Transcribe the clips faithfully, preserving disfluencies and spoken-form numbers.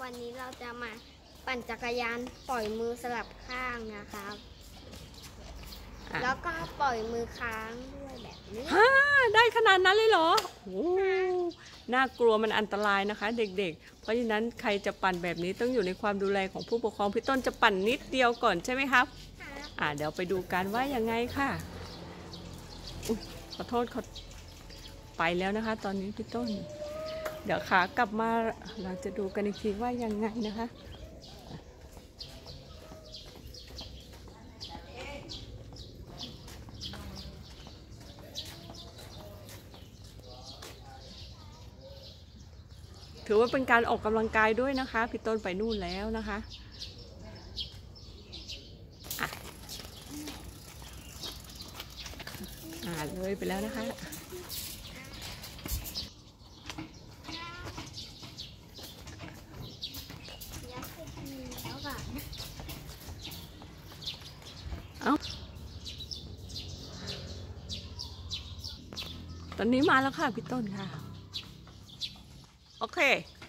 วันนี้เราจะมาปั่นจักรยานปล่อยมือสลับข้างนะครับแล้วก็ปล่อยมือค้างด้วยแบบนี้ฮ่าได้ขนาดนั้นเลยเหรอโอ้น่ากลัวมันอันตรายนะคะเด็กๆเพราะฉะนั้นใครจะปั่นแบบนี้ต้องอยู่ในความดูแลของผู้ปกครองพี่ต้นจะปั่นนิดเดียวก่อนใช่ไหมครับอ่าเดี๋ยวไปดูกันว่ายังไงค่ะขอโทษเขาไปแล้วนะคะตอนนี้พี่ต้นเดี๋ยวขากลับมาเราจะดูกันอีกทีว่ายังไงนะคะถือว่าเป็นการออกกำลังกายด้วยนะคะพี่ต้นไปนู่นแล้วนะคะอ่ะอ่าเลยไปแล้วนะคะเอาตอนนี้มาแล้วค่ะพี่ต้นค่ะโอเค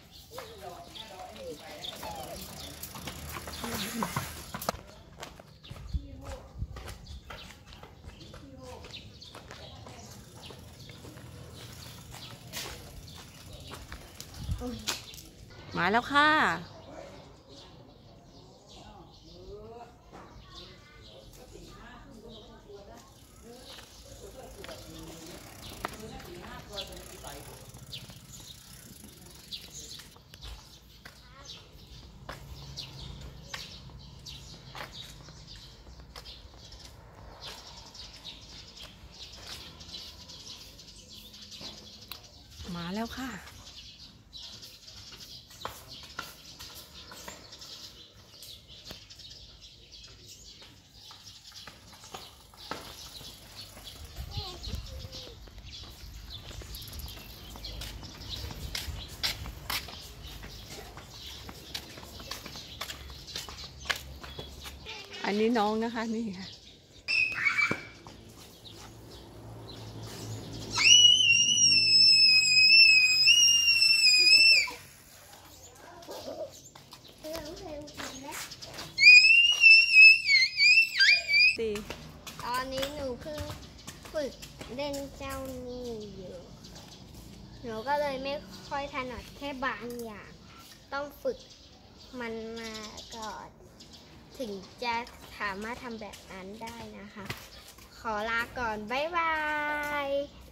มาแล้วค่ะมาแล้วค่ะอันนี้น้องนะคะนี่ค่ะตอนนี้หนูเพิ่งฝึกเล่นเจ้านี่อยู่หนูก็เลยไม่ค่อยถนัดแค่บางอย่างต้องฝึกมันมาก่อนถึงจะสามารถทำแบบนั้นได้นะคะขอลาก่อนบ๊ายบาย